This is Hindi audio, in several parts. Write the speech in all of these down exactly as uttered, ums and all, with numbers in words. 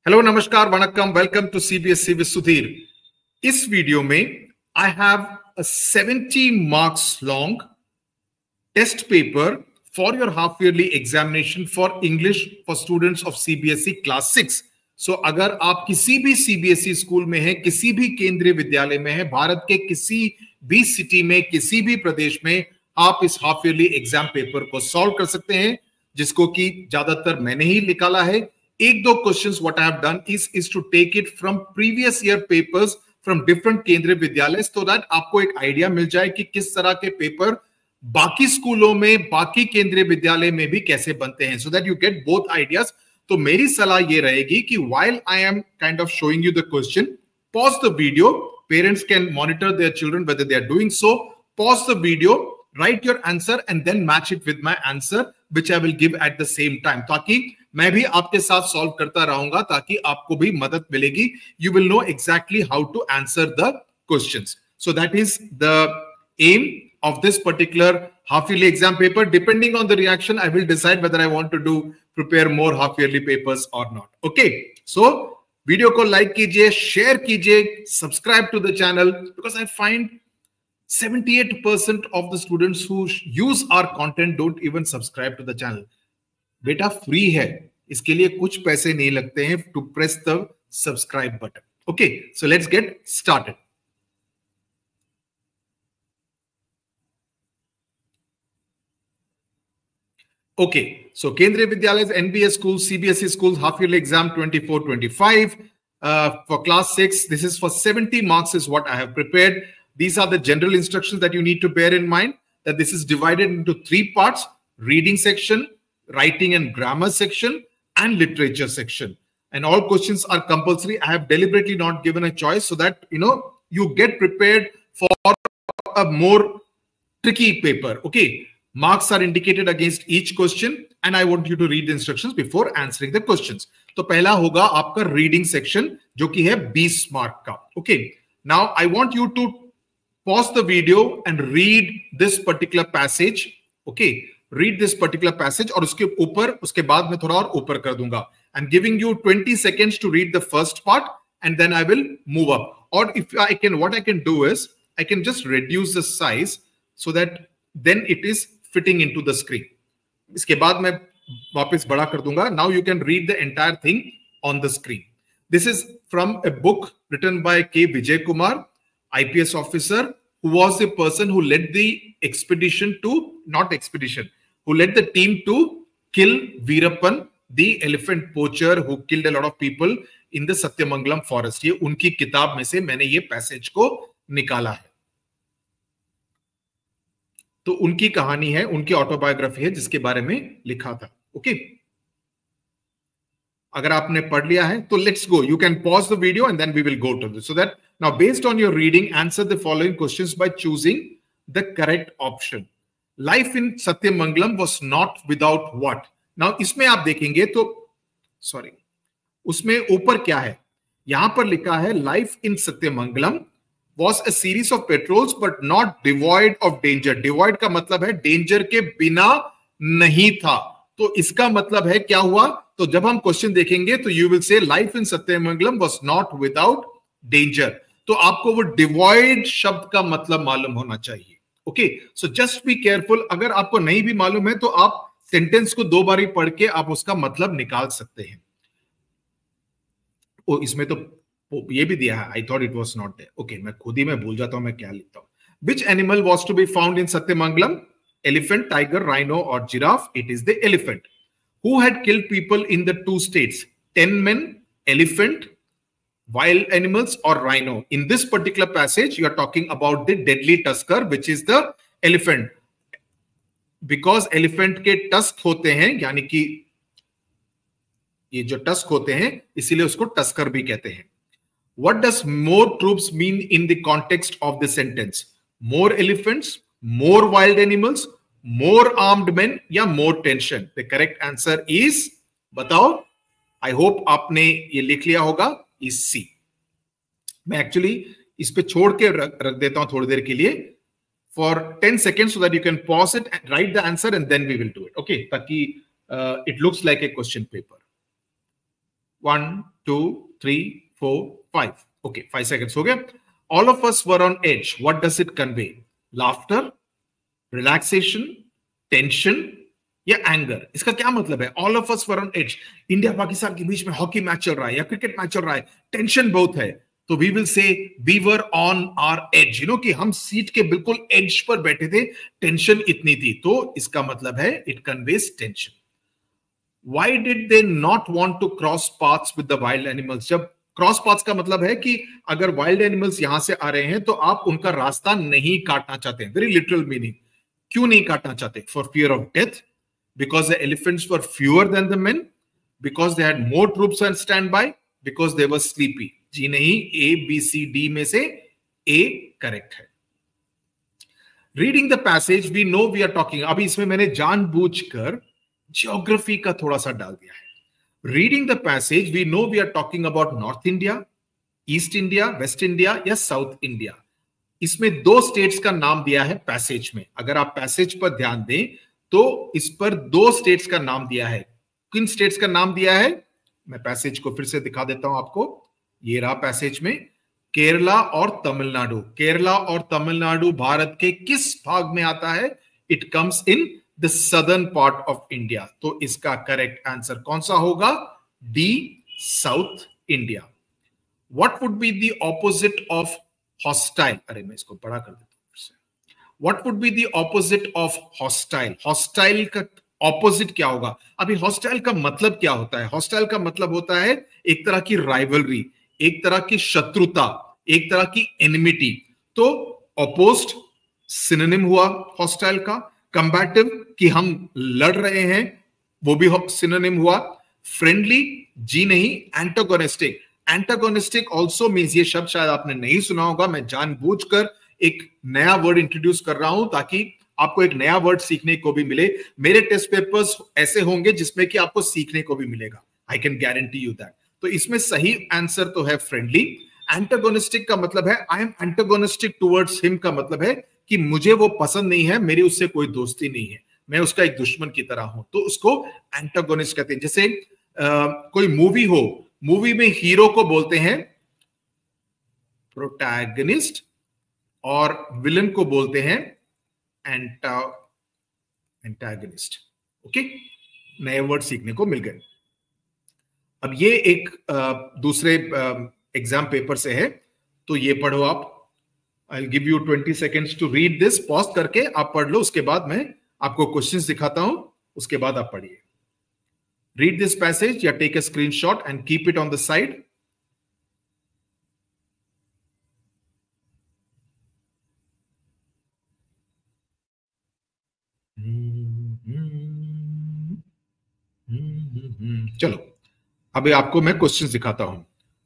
हेलो नमस्कार वणक्कम welcome to CBSE with Sudhir. इस वीडियो में I have a seventy marks long test paper for your half yearly examination for English for students of CBSE class six. So अगर आप किसी भी सीबीएसई स्कूल में हैं, किसी भी केंद्रीय विद्यालय में हैं, भारत के किसी भी सिटी में, किसी भी प्रदेश में, आप इस हाफ ईयरली एग्जाम पेपर को सॉल्व कर सकते हैं, जिसको कि ज्यादातर मैंने ही निकाला है। एक दो questions what I have done is is to take it from previous year papers from different Kendriya Vidyalaya, so that आपको एक आइडिया मिल जाए कि किस तरह के पेपर बाकी स्कूलों में, बाकी केंद्रीय विद्यालय में भी कैसे बनते हैं, so that you get both ideas. तो मेरी सलाह ये रहेगी कि while I am kind of showing you the question, pause the video. Parents can monitor their children whether they are doing so. Pause the video, write your answer and then match it with my answer, which I will give at the same time. ताकि मैं भी आपके साथ सॉल्व करता रहूंगा, ताकि आपको भी मदद मिलेगी. You will know exactly how to answer the questions. So that is the aim of this particular half yearly exam paper. Depending on the reaction, I will decide whether I want to do prepare more half yearly papers or not. Okay, so video को like कीजिए, share कीजिए, subscribe to the channel, because I find seventy-eight percent of the students who use our content don't even subscribe to the channel. बेटा फ्री है, इसके लिए कुछ पैसे नहीं लगते हैं to press the subscribe button. Okay, so let's get started. Okay, so Kendriya Vidyalayas, N B S schools, C B S E schools, half yearly exam twenty-four twenty-five uh, for class six. This is for seventy marks is what I have prepared. These are the general instructions that you need to bear in mind, that this is divided into three parts: reading section, writing and grammar section, and literature section. And all questions are compulsory. I have deliberately not given a choice so that, you know, you get prepared for a more tricky paper. Okay. Marks are indicated against each question and I want you to read the instructions before answering the questions. तो पहला होगा आपका reading section, जो कि है बीस मार्क का. Okay. Now I want you to pause the video and read this particular passage. Okay. Read this particular passage और उसके ऊपर, उसके बाद मैं थोड़ा और ऊपर कर दूंगा. I'm giving you twenty seconds to read the first part and then I will move up. Or if I can, what I can do is I can just reduce the size so that then it is fitting into the screen. इसके बाद मैं वापस बड़ा कर दूंगा. Now you can read the entire thing on the screen. This is from a book written by K. Vijay Kumar, I P S officer, who was the person who led the expedition to, not expedition, who led the team to kill Veerappan, the elephant poacher who killed a lot of people in the Satyamangalam forest. ये उनकी किताब में से मैंने ये पैसेज को निकाला है. तो उनकी कहानी है, उनकी ऑटोबायोग्राफी है, जिसके बारे में लिखा था. ओके, अगर आपने पढ़ लिया है तो let's go. You can pause the video and then we will go to this. So that now based on your reading answer the following questions by choosing the correct option. Life in Sathyamangalam was not without what. Now इसमें आप देखेंगे तो, सॉरी, उसमें ऊपर क्या है, यहां पर लिखा है life in Sathyamangalam was a series of patrols but not devoid of danger. Devoid का मतलब है डेंजर के बिना नहीं था. तो इसका मतलब है क्या हुआ, तो जब हम क्वेश्चन देखेंगे तो you will say life in Sathyamangalam was not without danger. तो आपको वो डिवॉइड शब्द का मतलब मालूम होना चाहिए. Okay, so just be careful. अगर आपको नहीं भी मालूम है तो आप सेंटेंस को दो बारी पढ़ के आप उसका मतलब निकाल सकते हैं. ओ, इसमें तो ये भी दिया है. I thought it was not there. Okay, मैं खुद ही मैं भूल जाता हूं मैं क्या लिखता हूं. Which animal was to be found in Sathyamangalam? Elephant, tiger, rhino और giraffe? It is the elephant. Who had killed people in the two states? Ten men, elephant, wild animals or rhino? In this particular passage you are talking about the deadly tusker, which is the elephant, because elephant के tusk होते हैं, यानी कि ये जो टस्क होते हैं इसीलिए उसको टस्कर भी कहते हैं. What does more troops mean in the context of the sentence? More elephants, more wild animals, more armed men या more tension? The correct answer is, बताओ. I hope आपने ये लिख लिया होगा, is C. मैं actually इस पे छोड़ के रख, रख देता हूं थोड़ी देर के लिए for ten seconds so that you can pause it and write the answer and then we will do it. Okay, ताकि uh, it looks like a question paper. One, two three four five. Okay, five seconds हो गया. All of us were on edge. What does it convey? Laughter, relaxation, tension या एंगर? इसका क्या मतलब है? All of us were on edge. India Pakistan के बीच में हॉकी मैच चल रहा है या क्रिकेट मैच चल रहा है, टेंशन बहुत है, तो we will say we were on our edge. You know कि हम सीट के बिल्कुल एज पर बैठे थे, टेंशन इतनी थी. तो इसका मतलब है it conveys tension. Why did they not want to cross paths with the wild animals? जब क्रॉस पाथ्स का मतलब है कि अगर वाइल्ड एनिमल्स यहां से आ रहे हैं तो आप उनका रास्ता नहीं काटना चाहते हैं. Very literal meaning. क्यों नहीं काटना चाहते? For fear of death, because the elephants were fewer than the men, because they had more troops on standby, because they were sleepy. जी नहीं, A, B, C, D में से A करेक्ट है. Reading the passage, we know we are talking. अभी इसमें मैंने जानबूझकर ज्योग्राफी का थोड़ा सा डाल दिया है. Reading the passage, we know we are talking about North India, East India, West India या South India. इसमें दो स्टेट्स का नाम दिया है पैसेज में. अगर आप पैसेज पर ध्यान दें तो इस पर दो स्टेट्स का नाम दिया है. किन स्टेट्स का नाम दिया है? मैं पैसेज को फिर से दिखा देता हूं आपको. ये रहा पैसेज में, केरला और तमिलनाडु. केरला और तमिलनाडु भारत के किस भाग में आता है? It comes in the southern part of India. तो इसका करेक्ट आंसर कौन सा होगा? D, south India. What would be the opposite of hostile? अरे मैं इसको बड़ा कर देता हूं. What would be the opposite of hostile? Hostile का ऑपोजिट क्या होगा? अभी हॉस्टाइल का मतलब क्या होता है? हॉस्टाइल का मतलब होता है एक तरह की राइवलरी, एक तरह की शत्रुता, एक तरह की एनिमिटी. तो अपोज्ड सिनोनिम हुआ हॉस्टाइल का. कंबैटिव कि हम लड़ रहे हैं, वो भी सिनोनिम हुआ. फ्रेंडली, जी नहीं. एंटागोनिस्टिक. एंटागोनिस्टिक ऑल्सो मीन्स, ये शब्द शायद आपने नहीं सुना होगा, मैं जानबूझकर एक नया वर्ड इंट्रोड्यूस कर रहा हूं ताकि आपको एक नया वर्ड सीखने को भी मिले. मेरे टेस्ट पेपर्स ऐसे होंगे जिसमें कि आपको सीखने को भी मिलेगा. I can guarantee you that. तो इसमें सही आंसर तो है फ्रेंडली. एंटागोनिस्टिक का मतलब है I am antagonistic towards him, का मतलब है कि मुझे वो पसंद नहीं है, मेरी उससे कोई दोस्ती नहीं है, मैं उसका एक दुश्मन की तरह हूं. तो उसको एंटागोनिस्ट कहते हैं. जैसे आ, कोई मूवी हो, मूवी में हीरो को बोलते हैं प्रोटैगनिस्ट और विलन को बोलते हैं एंटा एंटागनिस्ट. ओके, नए वर्ड सीखने को मिल गए. अब ये एक आ, दूसरे एग्जाम पेपर से है, तो ये पढ़ो आप. I will give you twenty seconds to read this. Pause करके आप पढ़ लो, उसके बाद मैं आपको क्वेश्चंस दिखाता हूं, उसके बाद आप पढ़िए. रीड दिस पैसेज या take a screenshot and keep it on the side. चलो, अभी आपको मैं क्वेश्चंस दिखाता हूं.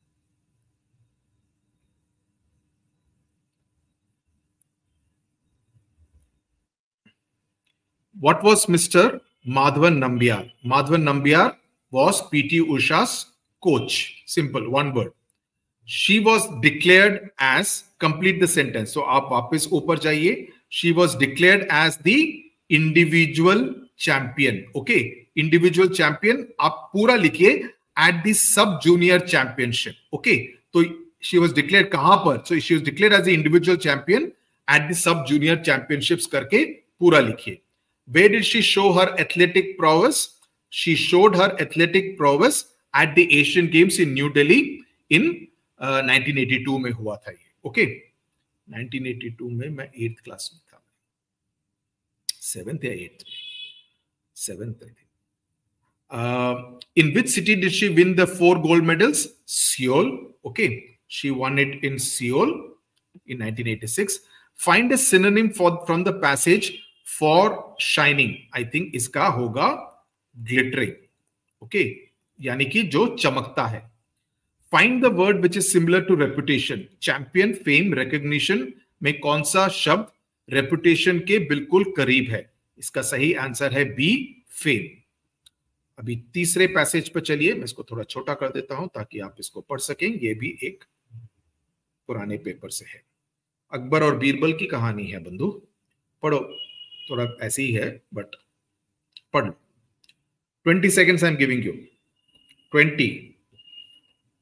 What was Mister Madhavan Nambiar? Madhavan Nambiar was P T Usha's coach. Simple, one word. She was declared as, complete the sentence. So आप वापस ऊपर जाइए. She was declared as the individual champion. Okay, individual champion. आप पूरा लिखिए at the sub junior championship. Okay, तो she was declared कहां पर? So she was declared as the individual champion at the sub junior championships करके पूरा लिखिए. Where did she show her athletic prowess? She showed her athletic prowess at the Asian Games in New Delhi in uh, nineteen eighty-two में हुआ था ये. Okay, nineteen eighty-two में मैं eighth क्लास में था, seventh या eighth, seventh I think. Uh, in which city did she win the four gold medals? Seoul. Okay, she won it in Seoul in nineteen eighty-six. Find a synonym for from the passage for shining. I think इसका होगा glittering. Okay, यानी कि जो चमकता है. Find the word which is similar to reputation. Champion, fame, recognition में कौन सा शब्द reputation के बिल्कुल करीब है? इसका सही आंसर है बी, fame. अभी तीसरे पैसेज पर चलिए. मैं इसको थोड़ा छोटा कर देता हूं ताकि आप इसको पढ़ सकें. ये भी एक पुराने पेपर से है. अकबर और बीरबल की कहानी है बंधु. पढ़ो, थोड़ा ऐसे ही है बट पढ़ लो. Twenty seconds I am giving you. Twenty,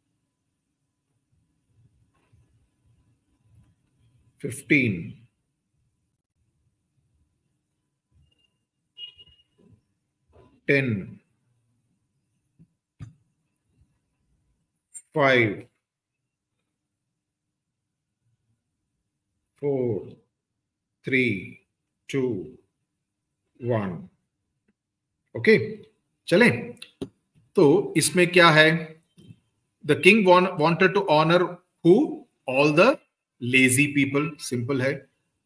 fifteen, ten, five, four, three, two, one. Okay, चलें। तो इसमें क्या है? The king wanted to honour who? All the lazy people. Simple है।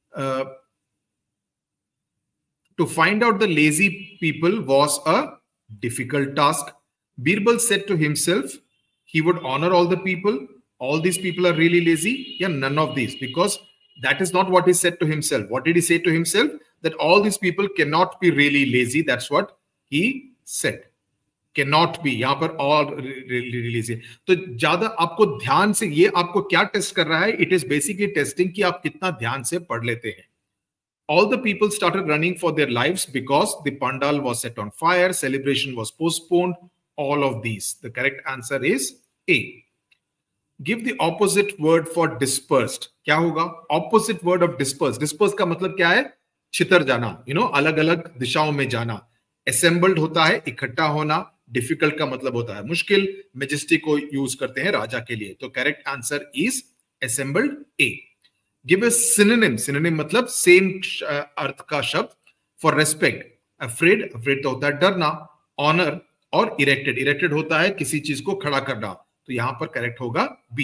To find out the lazy people was a difficult task. Birbal said to himself he would honor all the people. All these people are really lazy. Yeah, none of these, because that is not what he said to himself. What did he say to himself? That all these people cannot be really lazy. That's what he said. Cannot be. यहाँ पर all really lazy. तो ज्यादा आपको ध्यान से, ये आपको क्या टेस्ट कर रहा है? It is basically testing कि आप कितना ध्यान से पढ़ लेते हैं. All the people started running for their lives because the pandal was set on fire. Celebration was postponed. All of these. The correct answer is A. Give the opposite word for dispersed. क्या होगा? Opposite word of dispersed. Dispersed का मतलब क्या है? छितर जाना. You know, अलग अलग दिशाओं में जाना. Assembled होता है इकट्ठा होना. Difficult का मतलब होता है मुश्किल. Majestic को यूज करते हैं राजा के लिए. तो correct answer is assembled A. Give a synonym. Synonym मतलब same अर्थ का शब्द for respect. Afraid. Afraid तो होता है डरना. Honor और इरेक्टेड. इरेक्टेड होता है किसी चीज को खड़ा करना. तो यहां पर करेक्ट होगा बी.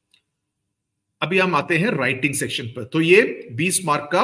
अभी हम आते हैं राइटिंग सेक्शन पर. तो ये बीस मार्क का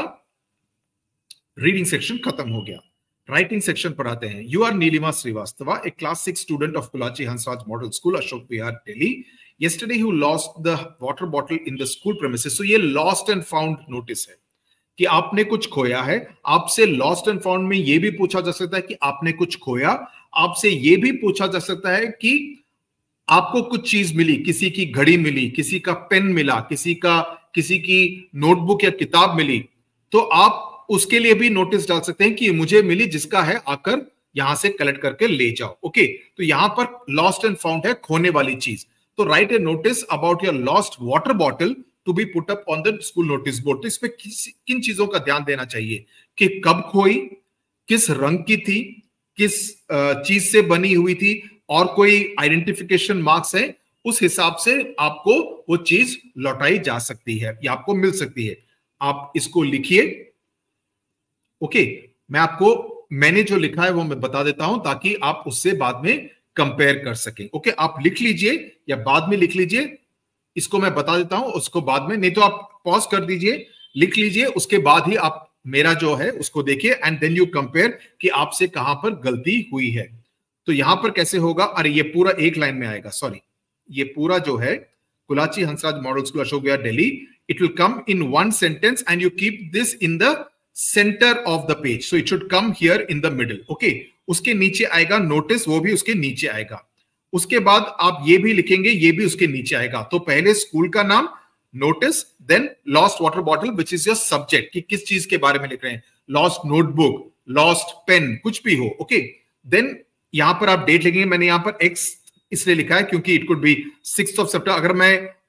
रीडिंग सेक्शन खत्म हो गया. राइटिंग सेक्शन पर आते हैं. You are Neelima Srivastava, a class six student of Kulachi Hansraj model school, Ashok Vihar, Delhi. yesterday you lost the water bottle in the school premises. So ये lost and found नोटिस है कि आपने कुछ खोया है. आपसे लॉस्ट एंड फाउंड में ये भी पूछा जा सकता है कि आपने कुछ खोया. आपसे ये भी पूछा जा सकता है कि आपको कुछ चीज मिली. किसी की घड़ी मिली, किसी का पेन मिला, किसी का किसी की नोटबुक या किताब मिली. तो आप उसके लिए भी नोटिस डाल सकते हैं कि मुझे मिली, जिसका है आकर यहां से कलेक्ट करके ले जाओ. ओके, तो यहां पर लॉस्ट एंड फाउंड है खोने वाली चीज. तो write a notice about your lost water bottle to be put up on the school notice board. तो इसमें किन चीजों का ध्यान देना चाहिए कि कब खोई, किस रंग की थी, किस चीज से बनी हुई थी, और कोई आइडेंटिफिकेशन मार्क्स है. उस हिसाब से आपको वो चीज लौटाई जा सकती है या आपको मिल सकती है. आप इसको लिखिए. ओके, मैं आपको मैंने जो लिखा है वो मैं बता देता हूं ताकि आप उससे बाद में कंपेयर कर सकें. ओके, आप लिख लीजिए या बाद में लिख लीजिए. इसको मैं बता देता हूं, उसको बाद में. नहीं तो आप पॉज कर दीजिए, लिख लीजिए, उसके बाद ही आप मेरा जो है उसको देखिए एंड देन यू कंपेयर कि आपसे कहां पर गलती हुई है. तो यहां पर कैसे होगा? अरे ये पूरा एक लाइन में आएगा. सॉरी, ये पूरा जो है Kulachi Hansraj model school, Ashok Vihar, Delhi. It will come in one sentence and you keep this in the centre of the page. So it should come here in the middle. Okay, उसके नीचे आएगा नोटिस, वो भी उसके नीचे आएगा. उसके बाद आप ये भी लिखेंगे, ये भी उसके नीचे आएगा. तो पहले स्कूल का नाम, notice, then lost water bottle which is your subject, कि किस चीज के बारे में लिख रहे हैं. लॉस्ट नोटबुक, लॉस्ट पेन, कुछ भी हो. ओके, देन यहां पर आप डेट लिखेंगे. मैंने यहां पर एक्स इसलिए लिखा है क्योंकि it could be sixth of September. अगर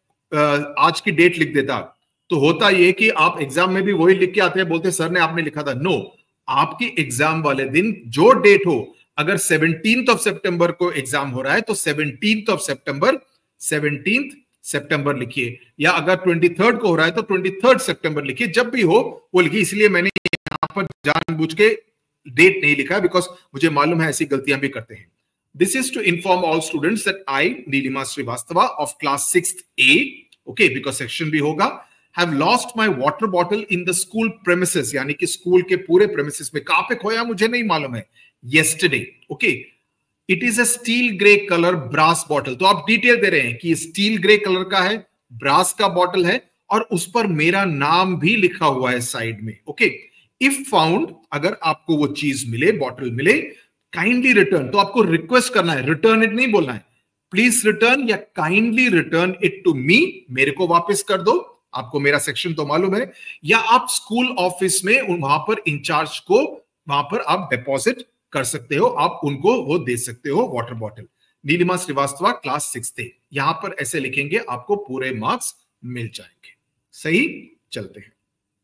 मैं आज की डेट लिख देता तो होता ये कि आप एग्जाम में भी वही लिख के आते हैं, बोलते सर ने आपने लिखा था. नो, आपकी एग्जाम वाले दिन जो डेट हो, अगर सेवनटीन्थ ऑफ सितंबर को एग्जाम हो रहा है तो seventeenth of September, seventeenth September लिखिए. या अगर ट्वेंटी थर्ड को हो रहा है तो ट्वेंटी थर्ड सितंबर लिखिए. जब भी हो वो लिखिए. इसलिए मैंने यहां पर जानबूझ के डेट नहीं लिखा, बिकॉज मुझे मालूम है ऐसी गलतियां भी करते हैं. This is to inform all students that I, Neelima Srivastava of class sixth A, okay, because section भी होगा, have lost my water bottle in the school premises. यानी कि स्कूल के पूरे premises में. कहां पे खोया मुझे नहीं मालूम है. Yesterday. Okay. It is a steel grey color brass bottle. तो आप डिटेल दे रहे हैं कि स्टील ग्रे कलर का है, ब्रास का बॉटल है, और उस पर मेरा नाम भी लिखा हुआ है साइड में. ओके, इफ फाउंड, अगर आपको वो चीज मिले, बॉटल मिले, काइंडली रिटर्न. तो आपको रिक्वेस्ट करना है, रिटर्न इट नहीं बोलना है. प्लीज रिटर्न या kindly return it to me, मेरे को वापस कर दो. आपको मेरा सेक्शन तो मालूम है. या आप स्कूल ऑफिस में वहां पर इंचार्ज को वहां पर आप डिपॉजिट कर सकते हो, आप उनको वो दे सकते हो water bottle. Neelima Srivastava, class six थे. यहां पर ऐसे लिखेंगे, आपको पूरे मार्क्स मिल जाएंगे. सही. चलते हैं।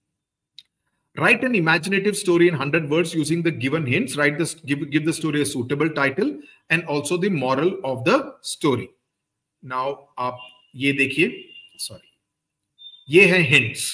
Write an imaginative story in one hundred words using the given hints. Write this, give, give the story a suitable title and also the moral of the story. Now, आप ये देखिए, सॉरी, ये है hints.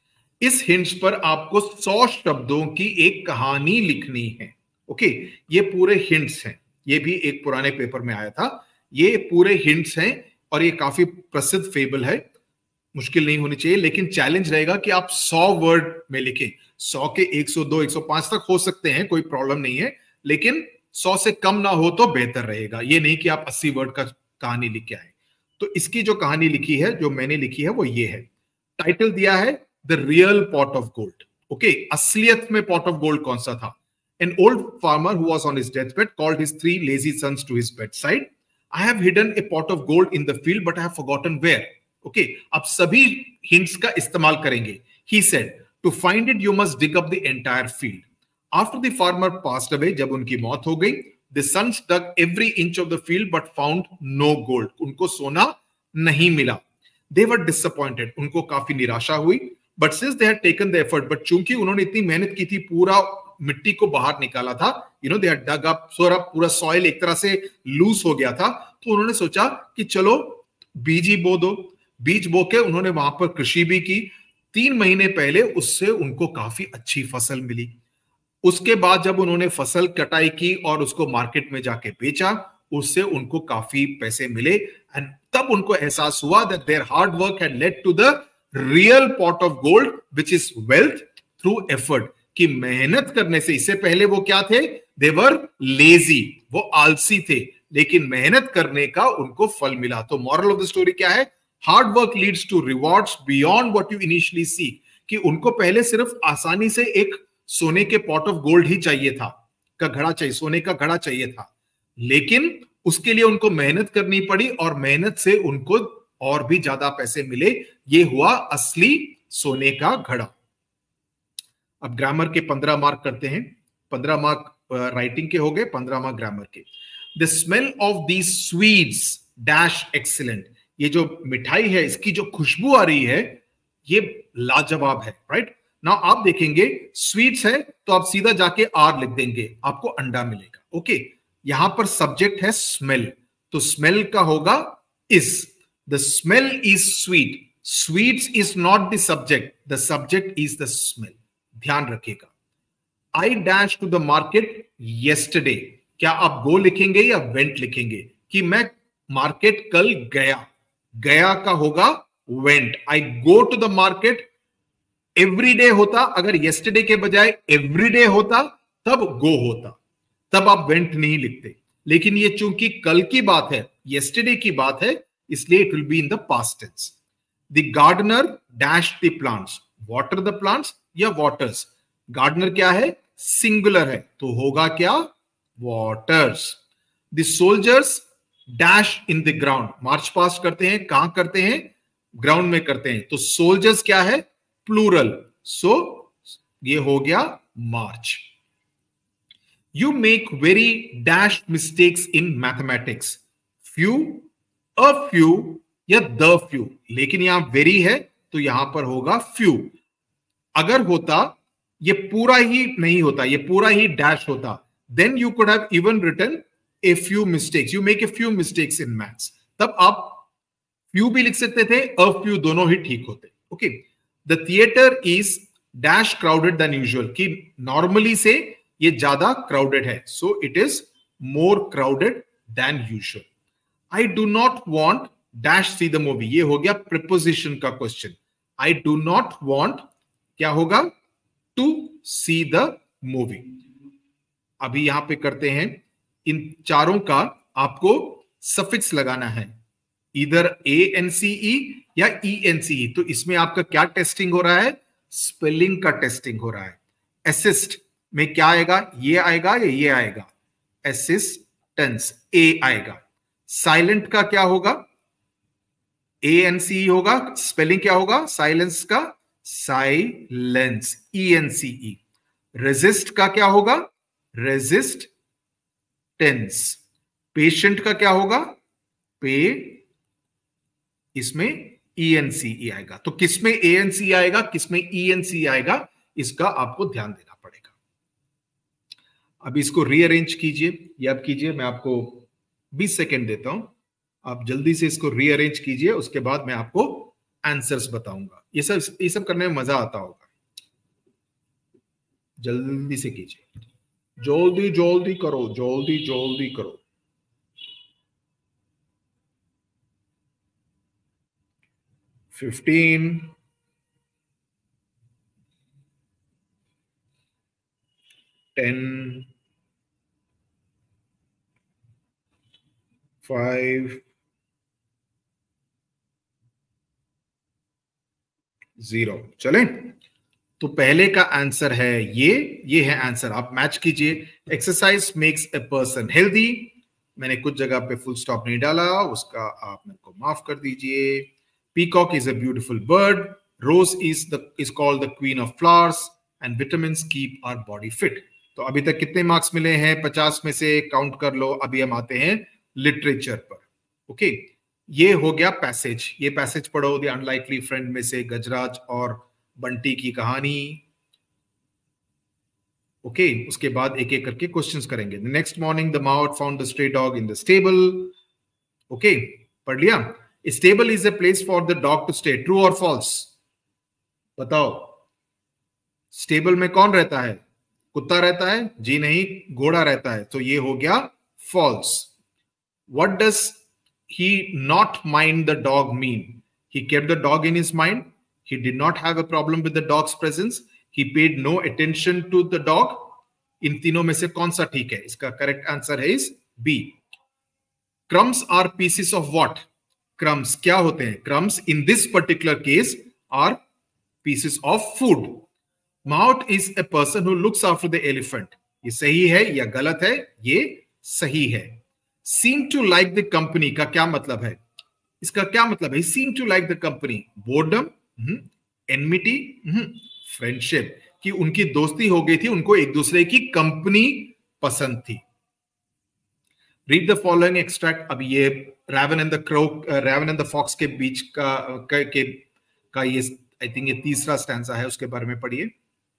इस hints पर आपको सौ शब्दों की एक कहानी लिखनी है. Okay okay? ये पूरे hints हैं. ये भी एक पुराने पेपर में आया था. ये पूरे hints हैं और ये काफी प्रसिद्ध फेबल है. मुश्किल नहीं होनी चाहिए, लेकिन चैलेंज रहेगा कि आप सौ वर्ड में लिखें. सौ के एक सौ दो, एक सौ पाँच तक हो सकते हैं, कोई प्रॉब्लम नहीं है, लेकिन सौ से कम ना हो तो बेहतर रहेगा. ये नहीं कि आप अस्सी वर्ड का कहानी लिख के आए. तो इसकी जो कहानी लिखी है, जो मैंने लिखी है, वो ये है. टाइटल दिया है the real pot of gold. Okay, असलियत में पॉट ऑफ गोल्ड कौन सा था? An old farmer who was on his deathbed called his three lazy sons to his bedside. I have hidden a pot of gold in the field, but I have forgotten where. Okay okay, आप सभी हिंट्स का इस्तेमाल करेंगे. He said, to find it you must dig up the entire field. After the farmer passed away, जब उनकी मौत हो गई, the sons dug every inch of the field but found no gold. उनको सोना नहीं मिला. They were disappointed. उनको काफी निराशा हुई. But since they had taken the effort, but चूंकि उन्होंने इतनी मेहनत की थी, पूरा मिट्टी को बाहर निकाला था, you know, they had dug up, so पूरा सॉइल एक तरह से लूज हो गया था, तो उन्होंने सोचा कि चलो बीज ही बो दो. बीज बो के उन्होंने वहां पर कृषि भी की. तीन महीने पहले उससे उनको काफी अच्छी फसल मिली. उसके बाद जब उन्होंने फसल कटाई की और उसको मार्केट में जाके बेचा, उससे उनको काफी पैसे मिले. एंड तब उनको एहसास हुआ that their hard work had led to the real pot of gold which is wealth through effort. कि मेहनत करने से, इससे पहले वो क्या थे? दे वर लेजी, वो आलसी थे, लेकिन मेहनत करने का उनको फल मिला. तो मॉरल ऑफ द स्टोरी क्या है? Hard work leads to rewards beyond what you initially seek. कि उनको पहले सिर्फ आसानी से एक सोने के पॉट ऑफ गोल्ड ही चाहिए था, का घड़ा चाहिए, सोने का घड़ा चाहिए था, लेकिन उसके लिए उनको मेहनत करनी पड़ी और मेहनत से उनको और भी ज्यादा पैसे मिले. ये हुआ असली सोने का घड़ा. अब ग्रामर के पंद्रह मार्क करते हैं. पंद्रह मार्क राइटिंग के हो गए, पंद्रह मार्क ग्रामर के. The smell of these sweets dash excellent. ये जो मिठाई है, इसकी जो खुशबू आ रही है, ये लाजवाब है. राइट नाउ आप देखेंगे स्वीट्स है तो आप सीधा जाके आर लिख देंगे, आपको अंडा मिलेगा. Okay okay? यहां पर सब्जेक्ट है स्मेल, तो स्मेल का होगा is. The smell is sweet. Sweets is not the subject, the subject is the smell. ध्यान रखिएगा. I dash to the market yesterday. क्या आप गो लिखेंगे या वेंट लिखेंगे? कि मैं मार्केट कल गया. गया का होगा went. I go to the market. Every day होता, अगर येस्टरडे के बजाय एवरीडे होता तब गो होता, तब आप वेंट नहीं लिखते. लेकिन ये चूंकि कल की बात है, येस्टरडे की बात है, इसलिए it will be in the past tense. The gardener dash the plants. Water the plants या वाटर्स. गार्डनर क्या है? सिंगुलर है, तो होगा क्या? Waters. The soldiers dash in the ground. March past करते हैं, कहां करते हैं? ग्राउंड में करते हैं, तो सोल्जर्स क्या है? प्लूरल. सो ये हो गया march. You make very dash mistakes in mathematics. Few, a few या द फ्यू. लेकिन यहां वेरी है तो यहां पर होगा फ्यू. अगर होता, ये पूरा ही नहीं होता, ये पूरा ही डैश होता, then you could have even written a few mistakes. You make a few mistakes in maths. तब आप फ्यू भी लिख सकते थे, अ फ्यू दोनों ही ठीक होते. Okay. The theatre is dash crowded than usual. कि नॉर्मली से ये ज्यादा क्राउडेड है, so it is more crowded than usual. I do not want dash see the movie. ये हो गया प्रिपोजिशन का question. I do not want क्या होगा? To see the movie. अभी यहां पे करते हैं, इन चारों का आपको सफिक्स लगाना है, इधर ए एन सी ई या ई एन सी ई. तो इसमें आपका क्या टेस्टिंग हो रहा है? स्पेलिंग का टेस्टिंग हो रहा है. असिस्ट में क्या आएगा? ये आएगा या ये आएगा? असिस्टेंस, ए आएगा. साइलेंट का क्या होगा? ए एन सी ई होगा. स्पेलिंग क्या होगा? साइलेंस का silence, E N C E. Resist का क्या होगा? Resist tense. पेशेंट का क्या होगा? पे, इसमें ई एन सी ई आएगा। तो किसमें ए एन सी आएगा, किसमें ई एन सी आएगा, इसका आपको ध्यान देना पड़ेगा। अब इसको रीअरेंज कीजिए, ये आप कीजिए, मैं आपको बीस सेकेंड देता हूं, आप जल्दी से इसको रीअरेंज कीजिए, उसके बाद मैं आपको आंसर्स बताऊंगा। ये सब ये सब करने में मजा आता होगा, जल्दी से कीजिए, जल्दी जल्दी करो, जल्दी जल्दी करो। Fifteen, ten, five, zero. चलें, तो पहले का आंसर है ये ये है आंसर, आप मैच कीजिए। Exercise makes a person healthy, मैंने कुछ जगह पे फुल स्टॉप नहीं डाला, उसका आप मेरे को माफ कर दीजिए। Peacock is a beautiful bird, rose is the is called the queen of flowers, and vitamins keep our body fit. तो अभी तक कितने मार्क्स मिले हैं? पचास में से काउंट कर लो। अभी हम आते हैं लिटरेचर पर। ओके, ये हो गया पैसेज, ये पैसेज पढ़ो, द अनलाइकली फ्रेंड में से गजराज और बंटी की कहानी। ओके okay, उसके बाद एक एक करके क्वेश्चंस करेंगे। The next morning the mouth found the stray dog in the stable. Okay, पढ़ लिया। Stable is a place for the dog to stay, true और फॉल्स? बताओ, स्टेबल में कौन रहता है? कुत्ता रहता है? जी नहीं, घोड़ा रहता है, तो ये हो गया false. What does he not mind the dog mean? He kept the dog in his mind. He did not have a problem with the dog's presence. He paid no attention to the dog. इन तीनों में से कौन सा ठीक है? इसका करेक्ट आंसर है is B. Crumbs are pieces of what? Crumbs क्या होते हैं? Crumbs in this particular case are pieces of food. Maut is a person who looks after the elephant. ये सही है या गलत है? ये सही है। Seem to like the company का क्या मतलब है? इसका क्या मतलब है? Seem to like the company, boredom, enmity, friendship, कि उनकी दोस्ती हो गई थी, उनको एक दूसरे की कंपनी पसंद थी। Read the following extract। अब ये Raven and the Crow, Raven and the Fox के बीच का का, के, का ये आई थिंक ये तीसरा स्टैंजा है, उसके बारे में पढ़िए।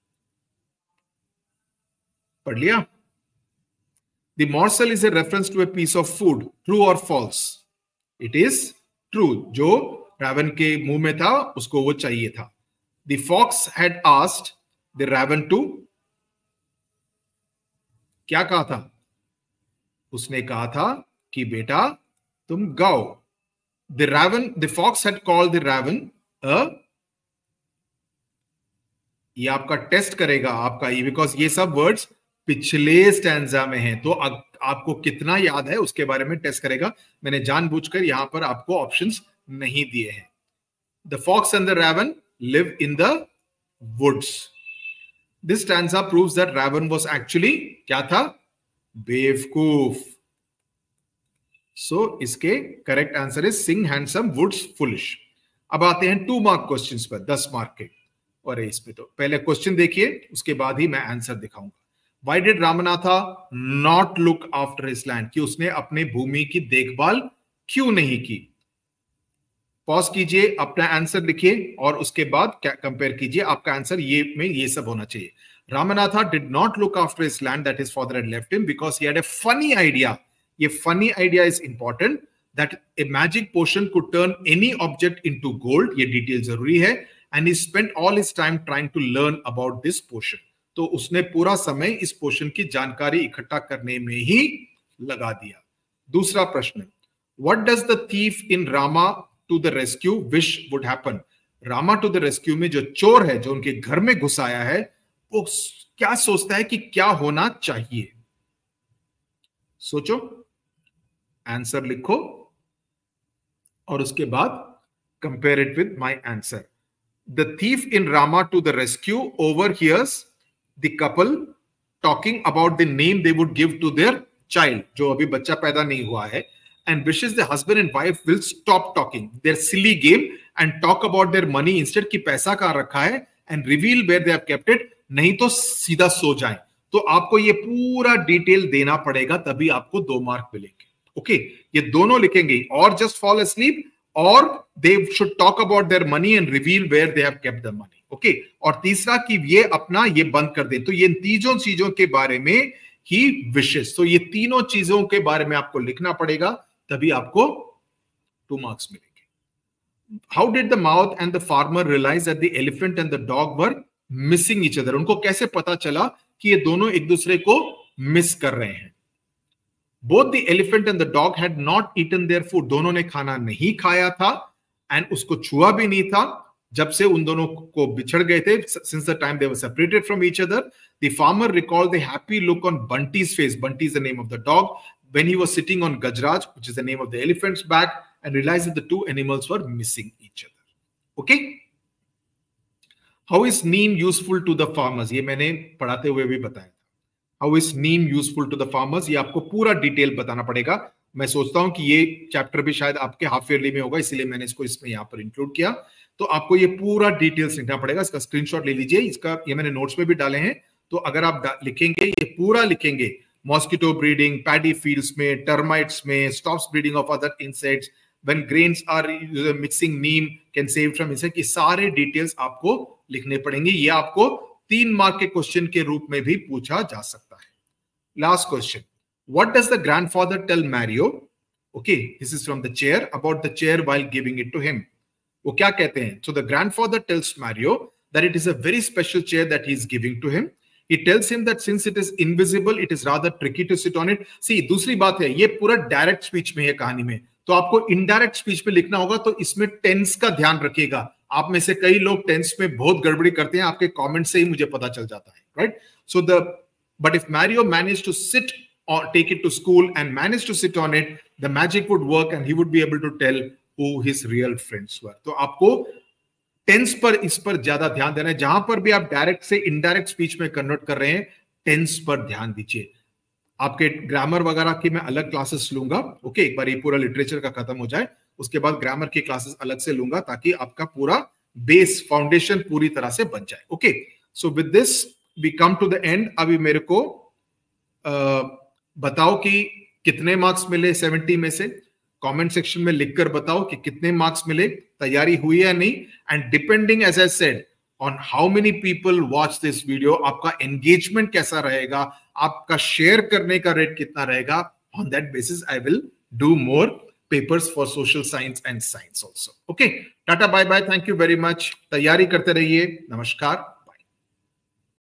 पढ़ लिया? The morsel is a reference to a piece of food. True or false? It is true. जो रावण के मुंह में था उसको वो चाहिए था। The fox had asked the raven to, क्या कहा था? उसने कहा था कि बेटा तुम गाओ। The raven, the fox had called the raven a, ये आपका टेस्ट करेगा आपका ये, बिकॉज ये सब वर्ड्स पिछले स्टैंजा में है, तो आ, आपको कितना याद है उसके बारे में टेस्ट करेगा। मैंने जानबूझकर यहां पर आपको ऑप्शंस नहीं दिए हैं। The fox and the raven live in the woods. This stanza proves that raven was actually क्या था? बेवकूफ। सो so, इसके correct answer is sing handsome woods foolish. अब आते हैं टू मार्क क्वेश्चंस पर, दस मार्क के। और इस पे तो पहले क्वेश्चन देखिए, उसके बाद ही मैं आंसर दिखाऊंगा। Why did Ramanatha not look after his land? कि उसने अपने भूमि की देखभाल क्यों नहीं की? पॉज कीजिए, अपना आंसर लिखिए और उसके बाद क्या कंपेयर कीजिए। आपका आंसर ये में ये सब होना चाहिए। Ramanatha did not look after his land that his father had left him because he had a funny idea. ये funny idea is important, that a magic potion could turn any object into gold. ये डिटेल जरूरी है। And he spent all his time trying to learn about this potion. तो उसने पूरा समय इस पोषण की जानकारी इकट्ठा करने में ही लगा दिया। दूसरा प्रश्न, what does the thief in Rama to the rescue wish would happen? Rama to the rescue में जो चोर है, जो उनके घर में घुस आया है, वो क्या सोचता है कि क्या होना चाहिए? सोचो, आंसर लिखो और उसके बाद compare it with my answer. The thief in Rama to the rescue overhears the couple talking about the name they would give to their child, जो अभी बच्चा पैदा नहीं हुआ है, and wishes the husband and wife will stop talking their silly game and talk about their money instead, कि पैसा कहाँ रखा है, and reveal where they have kept it, नहीं तो सीधा सो जाएं। तो आपको ये पूरा डिटेल देना पड़ेगा, तभी आपको दो मार्क मिलेंगे। ओके, ये दोनों लिखेंगे, और जस्ट फॉल asleep और they should talk about their money and reveal where they have kept the money. Okay, और तीसरा कि ये अपना ये बंद कर दे। तो ये तीनों चीजों के बारे में ही विशेष, तो ये तीनों चीजों के बारे में आपको लिखना पड़ेगा, तभी आपको टू मार्क्स मिलेंगे। How did the mouth and the farmer realise that the elephant and the dog were missing each other? उनको कैसे पता चला कि ये दोनों एक दूसरे को मिस कर रहे हैं? Both the elephant and the dog had not eaten their food, दोनों ने खाना नहीं खाया था एंड उसको छुआ भी नहीं था जब से उन दोनों को बिछड़ गए थे, since the time they were separated from each other. The farmer recalled the happy look on Bunty's face. Bunty is the name of the dog. When he was sitting on Gajraj, which is the name of the elephant's back, and realized that the two animals were missing each other. Okay? How is neem useful to the farmers? ये मैंने पढ़ाते हुए भी बताया। How is neem useful to the farmers? ये आपको पूरा डिटेल बताना पड़ेगा। मैं सोचता हूं कि ये चैप्टर भी शायद आपके हाफ ईयरली में होगा, इसीलिए मैंने इसको इसमें यहाँ पर इंक्लूड किया। तो आपको ये पूरा डिटेल्स लिखना पड़ेगा। इसका स्क्रीनशॉट ले लीजिए, इसका ये मैंने नोट्स में भी डाले हैं। तो अगर आप लिखेंगे, ये पूरा लिखेंगे, मॉस्किटो ब्रीडिंग, पैडी फील्ड्स में, टर्माइट्स में, stops breeding of other insects, when grains are mixing neem can save from insect, ये सारे डिटेल्स आपको लिखने पड़ेंगे। ये आपको तीन मार्क के क्वेश्चन के रूप में भी पूछा जा सकता है। Last question, what does the grandfather tell Mario? Okay, this is from the chair, about the chair while giving it to him. वो क्या कहते हैं? So the grandfather tells Mario that it is a very special chair that he is giving to him. He tells him that since it is invisible, it is rather tricky to sit on it. See, दूसरी बात है, ये पूरा डायरेक्ट स्पीच में है कहानी में, तो आपको इनडायरेक्ट स्पीच में लिखना होगा, तो इसमें टेंस का ध्यान रखिएगा। आप में से कई लोग टेंस में बहुत गड़बड़ी करते हैं, आपके कमेंट से ही मुझे पता चल जाता है, right? So the but if Mario managed to sit or take it to school and managed to sit on it, the magic would work and he would be able to tell who his real friends were. तो आपको टेंस पर इस पर ज्यादा ध्यान देना है। जहां पर भी आप डायरेक्ट से इनडायरेक्ट स्पीच में कन्वर्ट कर रहे हैं, टेंस पर ध्यान दीजिए। आपके ग्रामर वगैरह की मैं अलग क्लासेस लूंगा। ओके, एक बार ये पूरा लिटरेचर का खत्म हो जाए, उसके बाद ग्रामर की क्लासेस अलग से लूंगा, ताकि आपका पूरा बेस फाउंडेशन पूरी तरह से बन जाए। Okay, so with this we come to the end. अभी मेरे को आ, बताओ कि कितने मार्क्स मिले सेवेंटी में से। कमेंट सेक्शन में लिखकर बताओ कि कितने मार्क्स मिले, तैयारी हुई या नहीं। And depending as I said on how many people watch this video, आपका एंगेजमेंट कैसा रहेगा, आपका शेयर करने का रेट कितना रहेगा, on that basis I will do more papers for social science and science also. Okay, tata bye bye, thank you very much. तैयारी करते रहिए, नमस्कार।